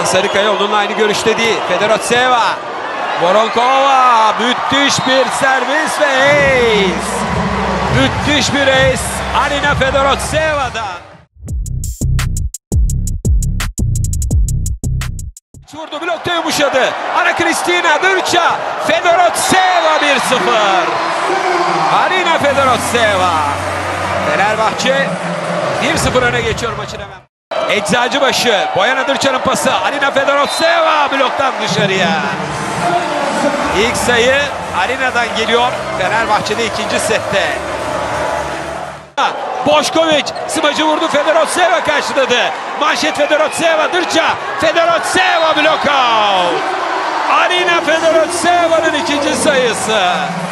Sarıkaya onunla aynı görüşte değil. Fedorovtseva. Voronkova. Müthiş bir servis ve ace. Müthiş bir ace. Arina Fedorovtseva'dan. Vurdu, blokta yumuşadı. Ana Kristina Dırça. Fedorovtseva 1-0. Arina Fedorovtseva. Fenerbahçe 1-0 öne geçiyor maçın hemen. Eczacıbaşı. Bojana Dırça'nın pası. Arina Fedorovtseva bloktan dışarıya. İlk sayı Arina'dan geliyor. Fenerbahçe'de ikinci sette. Boşkoviç smacı vurdu. Fedorovtseva karşıladı. Manşet Fedorovtseva. Dırça. Fedorovtseva blokout. Arina Fedorovtseva'nın ikinci sayısı.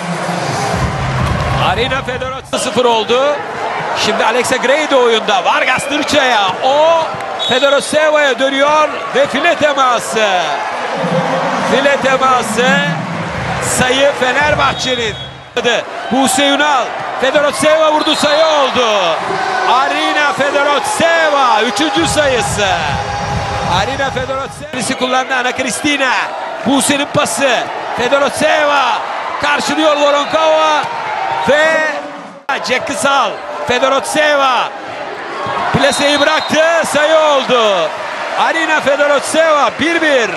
Arina Fedorovtseva 0 oldu. Şimdi Alexa Gray de oyunda. Vargas Dırça'ya. O Fedorovtseva'ya dönüyor ve file teması. File teması. Sayı Fenerbahçe'nin. Buse Ünal. Fedorovtseva vurdu, sayı oldu. Arina Fedorovtseva 3. sayısı. Arina Fedorovtseva kullandı. Ana Kristina. Buse'nin pası. Fedorovtseva karşılıyor Voronkova ve Jack Kısal. Fedorovtseva plaseyi bıraktı, sayı oldu. Arina Fedorovtseva 1-1.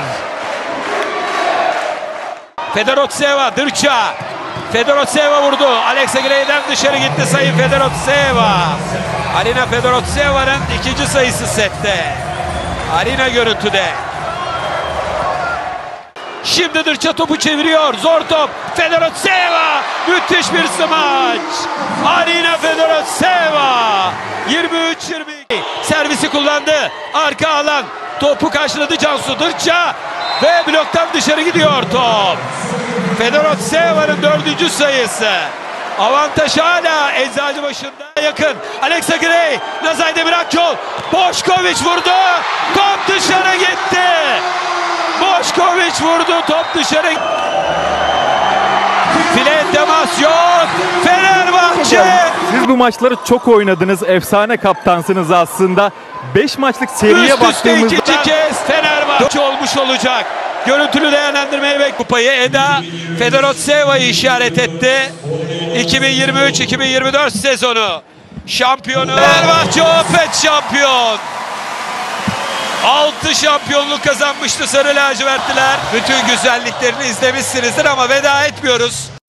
Fedorovtseva Dırça. Fedorovtseva vurdu. Alexa Gray'den dışarı gitti, sayı Fedorovtseva. Arina Fedorovtseva'nın ikinci sayısı sette. Arina görüntüde. Şimdi Dırça topu çeviriyor. Zor top. Fedorovtseva. Müthiş bir smaç. Arina Fedorovtseva. 23-22. Servisi kullandı. Arka alan. Topu karşıladı Cansu Dırça. Ve bloktan dışarı gidiyor top. Fedorovtseva'nın 4. sayısı. Avantaj hala Eczacıbaşı'nda yakın. Alexa Gray. Nazay Demirakçol. Boşkoviç vurdu. Top dışarı gitti. Boşkoviç vurdu, top dışarı. File temas yok. Fenerbahçe. Siz bu maçları çok oynadınız. Efsane kaptansınız aslında. 5 maçlık seriye baktığımızda ikinci kez Fenerbahçe olmuş olacak. Görüntülü değerlendirmeye bek kupayı Eda Fedorovtseva'yı işaret etti. 2023-2024 sezonu şampiyonu Fenerbahçe Opet şampiyon. 6 şampiyonluk kazanmıştı Sarı Lacivertliler. Bütün güzelliklerini izlemişsinizdir ama veda etmiyoruz.